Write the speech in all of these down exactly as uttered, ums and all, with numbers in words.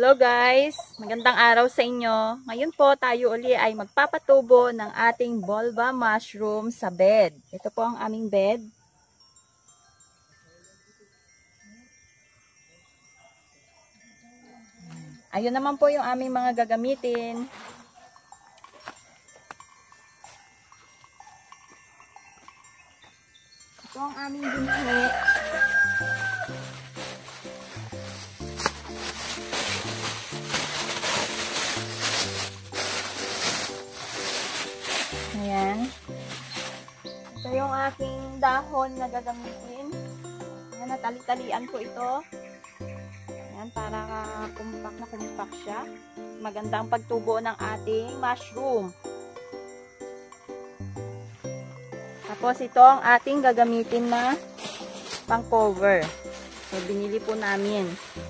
Hello guys! Magandang araw sa inyo. Ngayon po tayo uli ay magpapatubo ng ating Bolba mushroom sa bed. Ito po ang aming bed. Ayun naman po yung aming mga gagamitin. Ito ang aming binhi. Ayan. Ito yung aking dahon na gagamitin. Ayan, natali-talian ko ito. Ayan, para kumpak na kumpak siya. Magandang pagtubo ng ating mushroom. Tapos ito ang ating gagamitin na pang cover. So, binili po namin.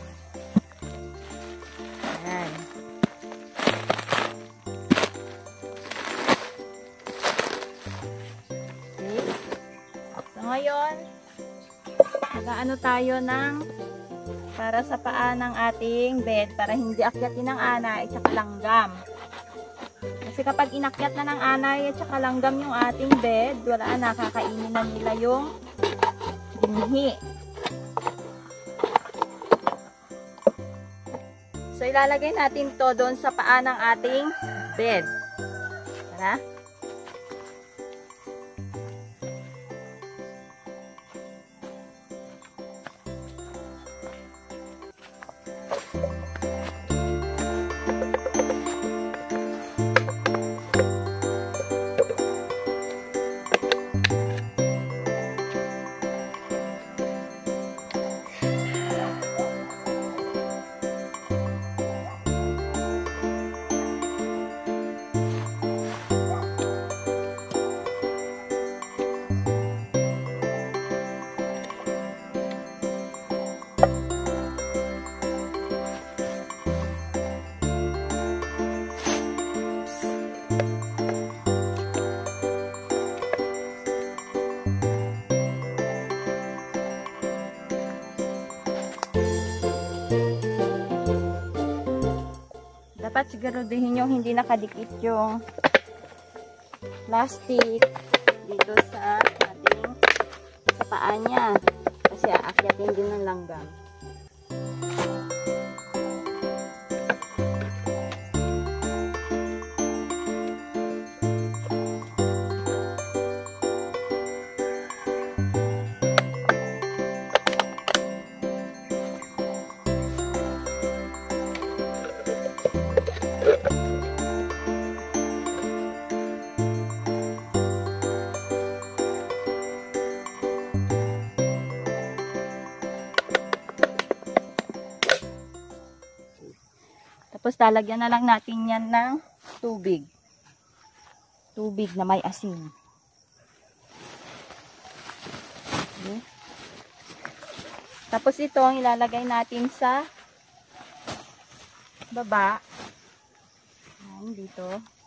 Ayan. Ngayon, nag-ano tayo ng para sa paa ng ating bed para hindi akyatin ng anay at saka langgam. Kasi kapag inakyat na ng anay at saka langgam yung ating bed, wala na, kakainin na nila yung binhi. So, ilalagay natin to doon sa paa ng ating bed. Tara. Dapat siguraduhin nyo hindi nakadikit yung plastic dito sa ating sa paa niya. Kasi aakyatin din ng langgam. Tapos lalagyan na lang natin yan ng tubig. Tubig na may asin. Okay. Tapos ito ang ilalagay natin sa baba. Ayan, dito.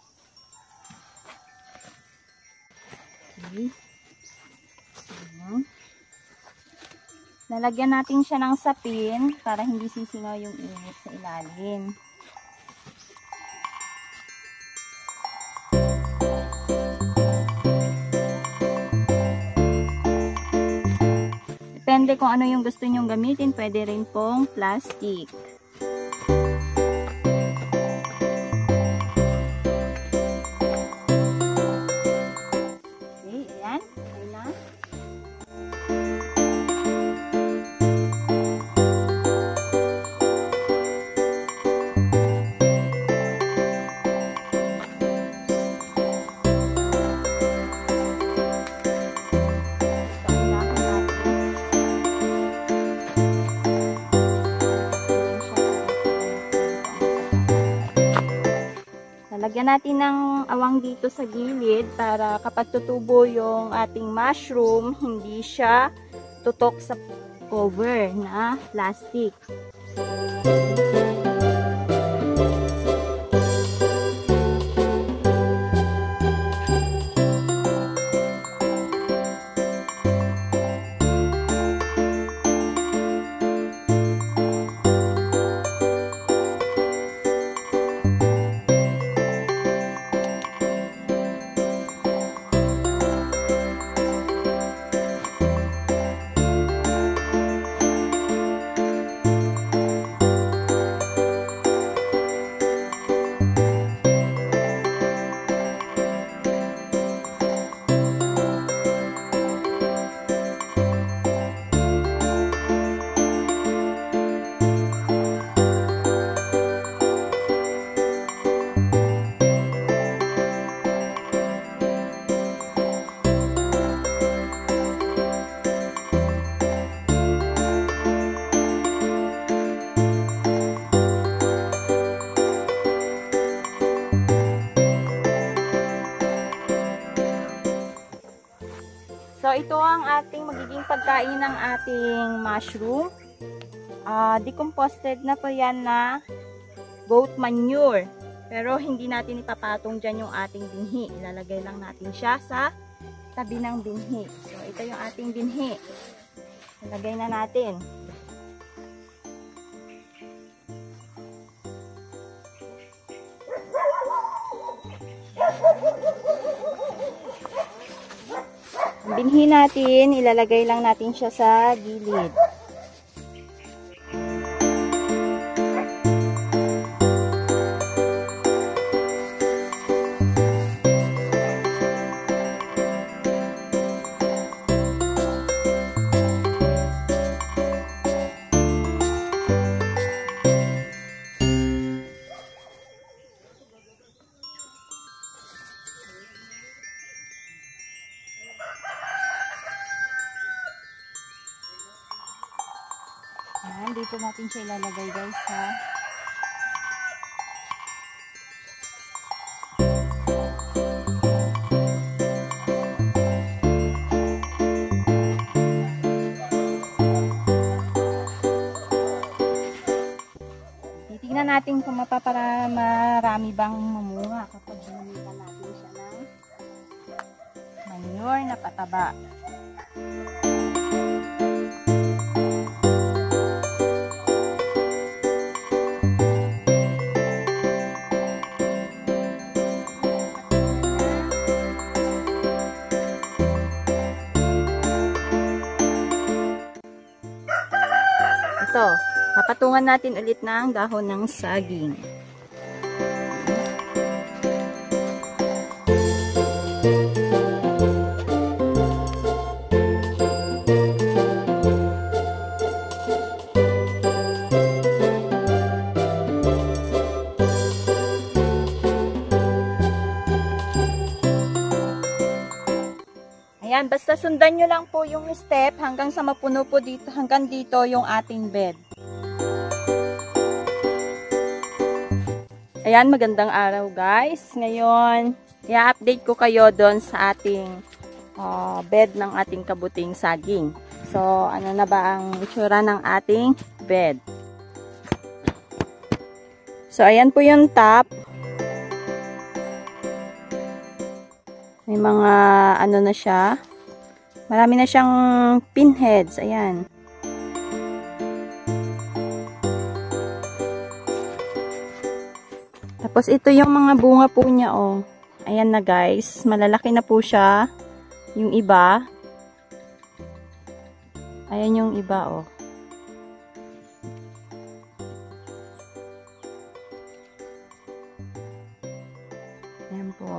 Okay. Ayan. Lalagyan natin siya ng sapin para hindi sisingaw yung init sa ilalim. Depende kung ano yung gusto nyong gamitin, pwede rin pong plastic. Okay, ayan. Okay na. Lagyan natin ng awang dito sa gilid para kapag tutubo yung ating mushroom, hindi siya tutok sa cover na plastic. So, ito ang ating magiging pagkain ng ating mushroom. Uh, decomposted na po yan na goat manure. Pero hindi natin ipapatong dyan yung ating binhi. Ilalagay lang natin siya sa tabi ng binhi. So, ito yung ating binhi. Ilagay na natin. Ang binhi natin, ilalagay lang natin siya sa gilid. Ayan, dito natin siya ilalagay guys ha. Titignan natin kung mapapara marami bang mamunga kapag ginamitan natin siya ng manure na pataba. Ito, papatungan natin ulit ng dahon ng saging. Ayan, basta sundan nyo lang po yung step hanggang sa mapuno po dito, hanggang dito yung ating bed. Ayan, magandang araw guys. Ngayon, i-update ko kayo doon sa ating uh, bed ng ating kabuting saging. So, ano na ba ang itsura ng ating bed? So, ayan po yung top. May mga ano na siya. Marami na siyang pinheads. Ayan. Tapos ito yung mga bunga po niya oh. Ayan na guys. Malalaki na po siya. Yung iba. Ayan yung iba oh. Ayan po.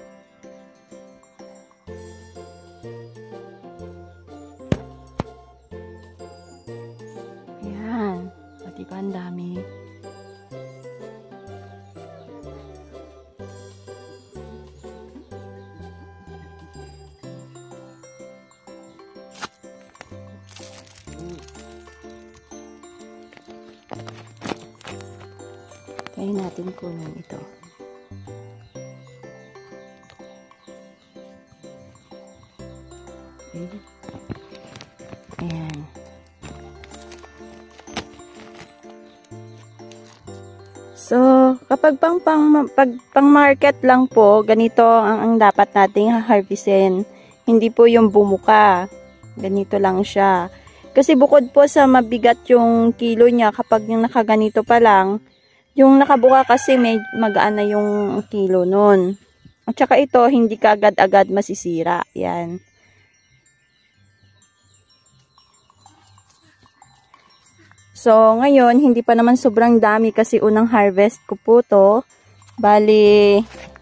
Ayan. Pati pa ang dami. Kaya natin kunin ito. Okay. Ayan. So, kapag pang, pang, pag, pang market lang po, ganito ang, ang dapat nating harvestin. Hindi po yung bumuka. Ganito lang siya. Kasi bukod po sa mabigat yung kilo niya, kapag yung nakaganito pa lang, yung nakabuka kasi may magaan na yung kilo nun. At saka ito, hindi ka agad-agad masisira. Yan. So, ngayon, hindi pa naman sobrang dami kasi unang harvest ko po to. Bali,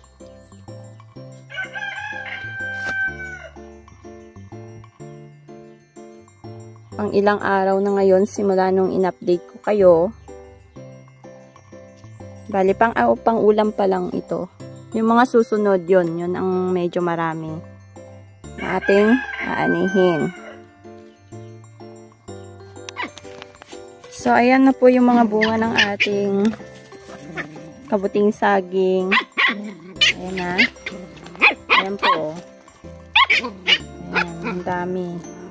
pang ilang araw na ngayon simula nung in-update ko kayo. Bali, pang, uh, pang ulam pa lang ito. Yung mga susunod yun, yun ang medyo marami na ating aanihin. So, ayan na po yung mga bunga ng ating kabuting saging. Ayan na. Ayan po. Ayan. Ang dami.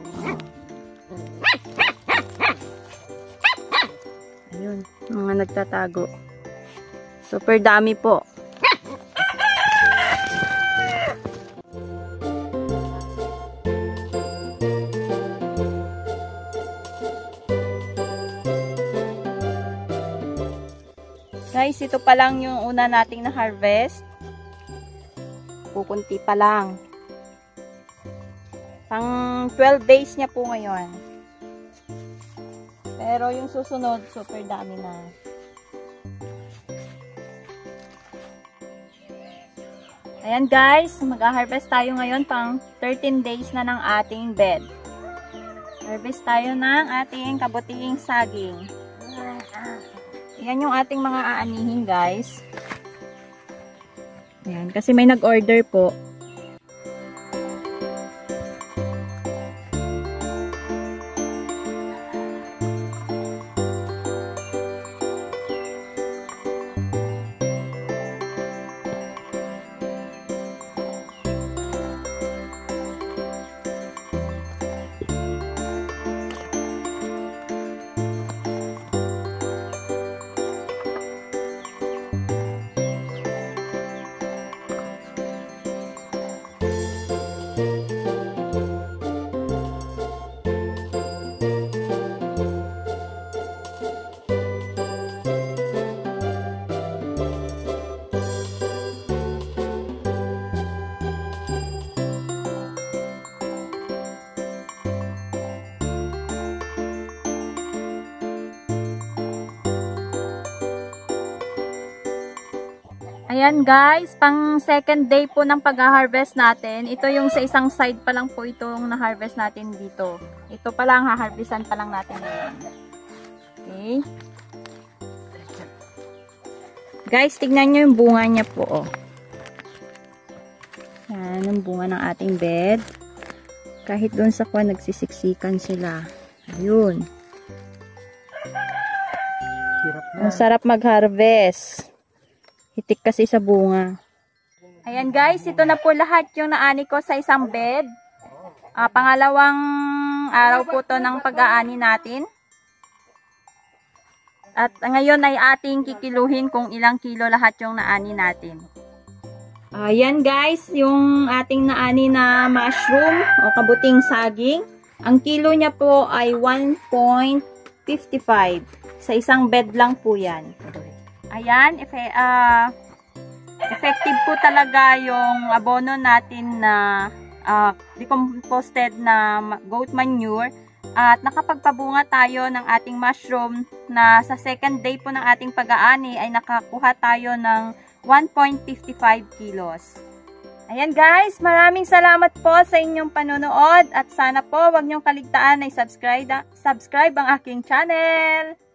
Ayun, mga nagtatago. Super dami po. Guys, ito pa lang yung una nating na-harvest. Pupunti pa lang. Pang twelve days niya po ngayon. Pero yung susunod, super dami na. Ayan guys, mag-harvest tayo ngayon pang thirteen days na ng ating bed. Harvest tayo ng ating kabutiing saging. Ayan yung ating mga aanihin guys. Ayan, kasi may nag-order po. Ayan guys, pang second day po ng pag-harvest natin. Ito yung sa isang side pa lang po itong na-harvest natin dito. Ito pa lang, ha-harvestan pa lang natin ngayon. Okay. Guys, tignan nyo yung bunga niya po. Oh. Yan, yung bunga ng ating bed. Kahit doon sa kuwan, nagsisiksikan sila. Ayun. Ang sarap mag-harvest. Hitik kasi sa bunga. Ayan guys, ito na po lahat yung naani ko sa isang bed. Uh, pangalawang araw po to ng pag-aani natin. At ngayon ay ating kikiluhin kung ilang kilo lahat yung naani natin. Ayan guys, yung ating naani na mushroom o kabuting saging. Ang kilo niya po ay one point five five. Sa isang bed lang po yan. Ayan, if, uh, effective po talaga yung abono natin na uh, decomposted na goat manure at nakapagpabunga tayo ng ating mushroom na sa second day po ng ating pag-aani ay nakakuha tayo ng one point five five kilos. Ayan guys, maraming salamat po sa inyong panonood at sana po wag niyong kaligtaan ay subscribe, subscribe ang aking channel.